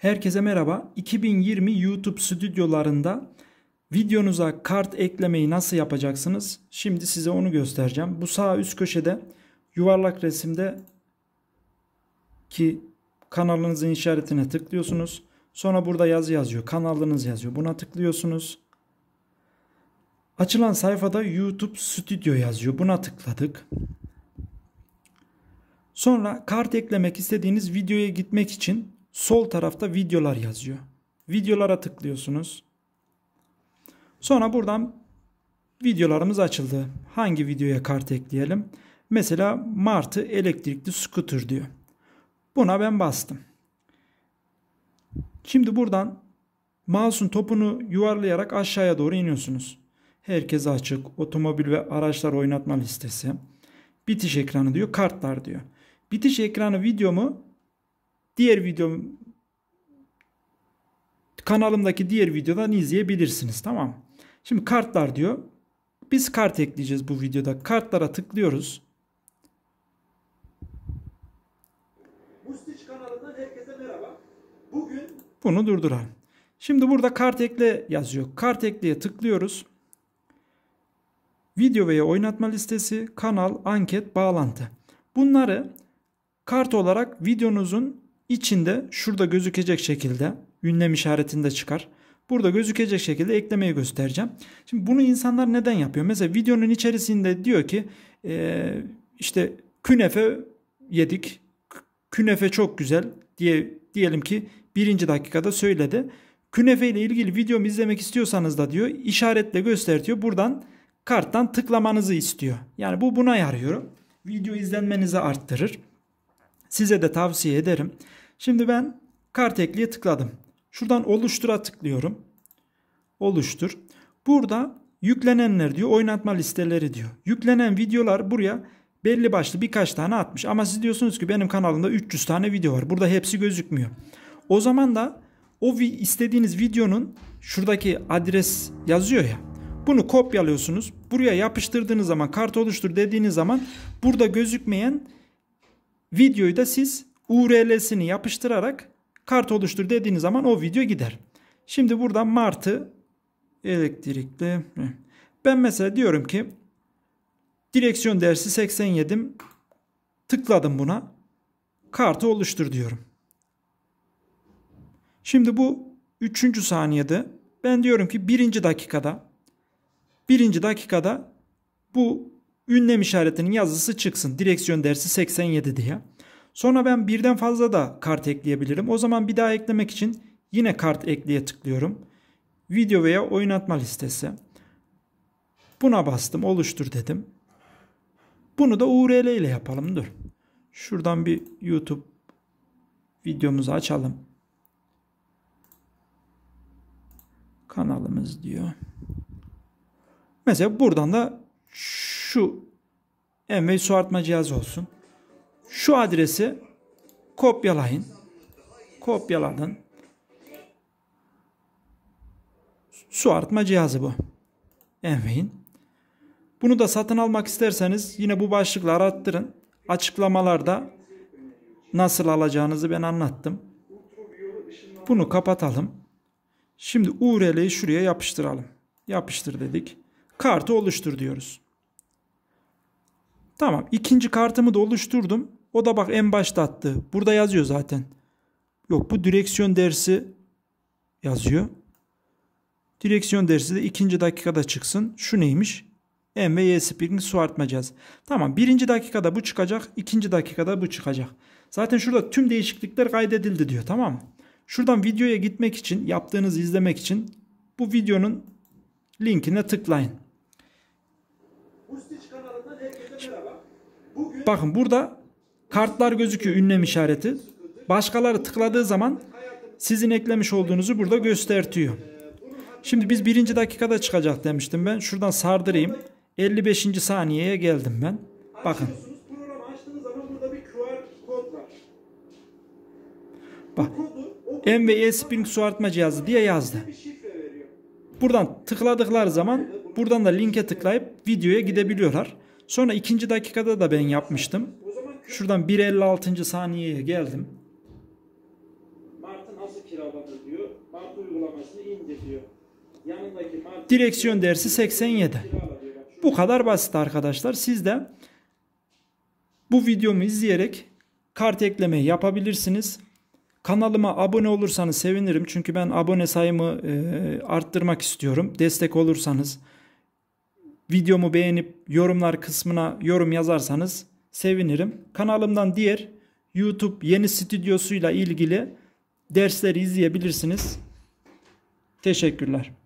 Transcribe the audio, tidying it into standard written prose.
Herkese merhaba. 2020 YouTube stüdyolarında videonuza kart eklemeyi nasıl yapacaksınız? Şimdi size onu göstereceğim. Bu sağ üst köşede yuvarlak resimde ki kanalınızın işaretine tıklıyorsunuz. Sonra burada yazı yazıyor. Kanalınız yazıyor. Buna tıklıyorsunuz. Açılan sayfada YouTube Studio yazıyor. Buna tıkladık. Sonra kart eklemek istediğiniz videoya gitmek için sol tarafta videolar yazıyor. Videolara tıklıyorsunuz. Sonra buradan videolarımız açıldı. Hangi videoya kart ekleyelim? Mesela Martı elektrikli scooter diyor. Buna ben bastım. Şimdi buradan mouse'un topunu yuvarlayarak aşağıya doğru iniyorsunuz. Herkese açık, otomobil ve araçlar oynatma listesi. Bitiş ekranı diyor, kartlar diyor. Bitiş ekranı videomu diğer videom kanalımdaki diğer videodan izleyebilirsiniz, tamam mı? Şimdi kartlar diyor. Biz kart ekleyeceğiz bu videoda. Kartlara tıklıyoruz. Mustiç kanalından herkese merhaba. Bugün bunu durduralım. Şimdi burada kart ekle yazıyor. Kart ekleye tıklıyoruz. Video veya oynatma listesi, kanal, anket, bağlantı. Bunları kart olarak videonuzun içinde şurada gözükecek şekilde ünlem işaretinde çıkar. Burada gözükecek şekilde eklemeyi göstereceğim. Şimdi bunu insanlar neden yapıyor? Mesela videonun içerisinde diyor ki işte künefe yedik. Künefe çok güzel diyelim ki birinci dakikada söyledi. Künefe ile ilgili videomu izlemek istiyorsanız da diyor işaretle gösteriyor. Buradan karttan tıklamanızı istiyor. Yani bu buna yarıyor. Video izlenmenizi arttırır. Size de tavsiye ederim. Şimdi ben kart ekleye tıkladım. Şuradan oluştura tıklıyorum. Oluştur. Burada yüklenenler diyor, oynatma listeleri diyor. Yüklenen videolar buraya belli başlı birkaç tane atmış. Ama siz diyorsunuz ki benim kanalımda 300 tane video var. Burada hepsi gözükmüyor. O zaman da o istediğiniz videonun şuradaki adres yazıyor ya. Bunu kopyalıyorsunuz. Buraya yapıştırdığınız zaman, kart oluştur dediğiniz zaman burada gözükmeyen videoyu da siz URL'sini yapıştırarak kart oluştur dediğiniz zaman o video gider. Şimdi burada Martı elektrikli. Ben mesela diyorum ki direksiyon dersi 87, tıkladım buna. Kartı oluştur diyorum. Şimdi bu 3. saniyede ben diyorum ki birinci dakikada bu ünlem işaretinin yazısı çıksın. Direksiyon dersi 87 diye. Sonra ben birden fazla da kart ekleyebilirim. O zaman bir daha eklemek için yine kart ekleye tıklıyorum. Video veya oynatma listesi. Buna bastım, oluştur dedim. Bunu da URL ile yapalım. Dur. Şuradan bir YouTube videomuzu açalım. Kanalımız diyor. Mesela buradan da şu Envy su arıtma cihazı olsun. Şu adresi kopyalayın. Kopyaladın. Su arıtma cihazı bu. Envy'in. Bunu da satın almak isterseniz yine bu başlıkla arattırın. Açıklamalarda nasıl alacağınızı ben anlattım. Bunu kapatalım. Şimdi URL'yi şuraya yapıştıralım. Yapıştır dedik. Kartı oluştur diyoruz. Tamam. İkinci kartımı da oluşturdum. O da bak en başta attı. Burada yazıyor zaten. Yok, bu direksiyon dersi yazıyor. Direksiyon dersi de 2. dakikada çıksın. Şu neymiş? Envy e-Spring su arıtma cihazı. Tamam. 1. dakikada bu çıkacak. 2. dakikada bu çıkacak. Zaten şurada tüm değişiklikler kaydedildi diyor. Tamam mı? Şuradan videoya gitmek için, yaptığınızı izlemek için bu videonun linkine tıklayın. Bakın burada kartlar gözüküyor, ünlem işareti. Başkaları tıkladığı zaman sizin eklemiş olduğunuzu burada gösteriyor. Şimdi biz 1. dakikada çıkacak demiştim ben. Şuradan sardırayım. 55. saniyeye geldim ben. Bakın. Bak. Envy e-Spring su arıtma cihazı diye yazdı. Buradan tıkladıkları zaman buradan da linke tıklayıp videoya gidebiliyorlar. Sonra 2. dakikada da ben yapmıştım. Şuradan 1.56. saniyeye geldim. nasıl kiralanır diyor. Martı uygulamasını indir diyor. Yanındaki martı Direksiyon dersi 87. Bu kadar basit arkadaşlar. Siz de bu videomu izleyerek kart eklemeyi yapabilirsiniz. Kanalıma abone olursanız sevinirim. Çünkü ben abone sayımı arttırmak istiyorum. Destek olursanız, videomu beğenip yorumlar kısmına yorum yazarsanız sevinirim. Kanalımdan diğer YouTube yeni stüdyosuyla ilgili dersleri izleyebilirsiniz. Teşekkürler.